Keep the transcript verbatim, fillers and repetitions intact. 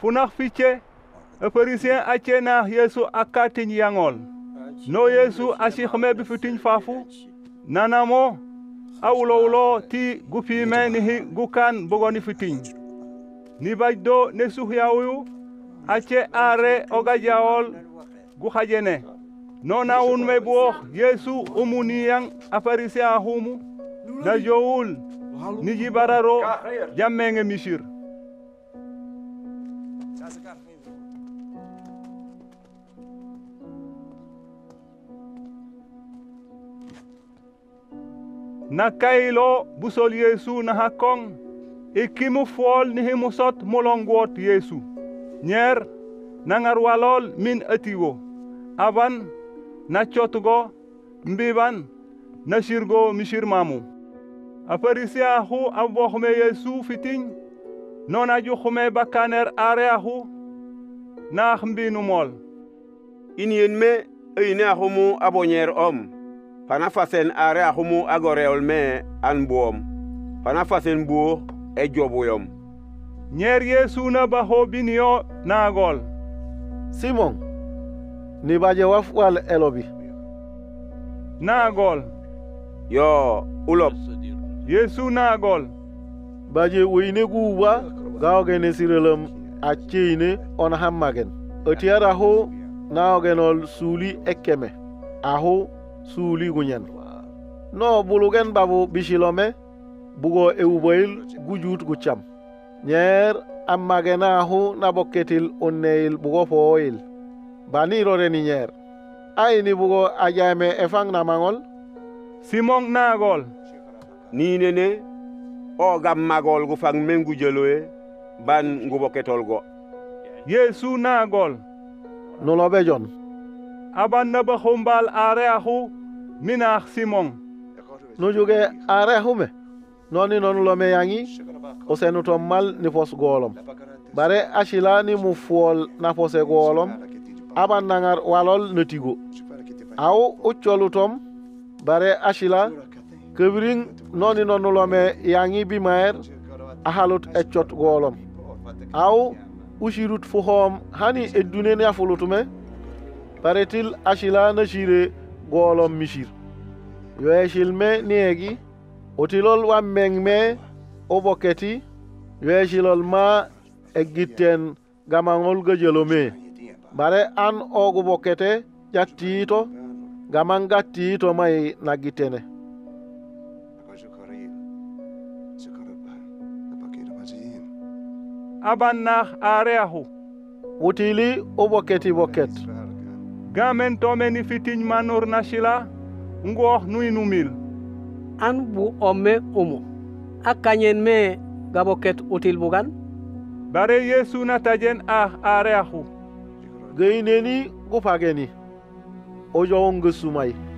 funak fiche Pharisien ache na Yesu akatin yangol no Yesu ashi khme bi fitin fafu nanamo awlo ulo ti gupime ni gukan bogoni fitin ni bajdo ne suhyawu ache are ogajaol gu khajene nona un mebo Yesu umuni yang Pharisien humu na joul ni jibararo jammenge mishir na kailo busol Yesu na hakong ikimu fol ni himusot molongot Yesu nyer nangar walol min atiwo aban na chotugo mbiban na shirgo mishir mamu Pharisien hu abokhme Yesu fitin nona ju khume bakaner are hu na khmbinu mol inyen me ine ahumu abonyer om Pana fasen are ahumu agoreol me an buom. Pana fasen bu e jobuyom. Nyer Yesu na baho binio na agol. Simon, ni baje waf wal elobi. Na agol. Yo, ulop. Yesu na agol. Baje wine guwa gao gene sirelem achine on hammagen. Otiara ho na ogenol suli ekeme. Aho suuli gunyen no bulugen babu bishilome bugo ewuboil gujut gucham nyer amagena hu naboketil onneil bugo foil bani roreni nyer ayni bugo ajame efang namangol Simon nagol ni nene o gam magol gu fang mengu jeloe ban nguboketol go Yesu nagol no lobe jon aban na ba khombal are ahu minakh Simon no joge are ahu me noni non lo me yangi o senu to mal ni fos golom bare ashila ni mu fol na fose golom aban nangar walol netigo aw o cholutom bare ashila kebring noni non lo me yangi bi maer ahalut e chot golom aw ushirut fu hom hani edune ne afulutume Paretil ashila na shire golom mishir. Yoeshil me niegi, otilol wa meng me oboketi, yoeshilol ma egiten gamangol gajelo me. Bare an ogu bokete jatito, gamangati mai nagitene. Abanna areahu. Utili oboketi boket. Gamen tome ni fitin manur nashila ngo nui numil an bu ome umu akanyen me gaboket util bugan bare Yesu na tajen ah areahu geineni gupageni ojo ngusumai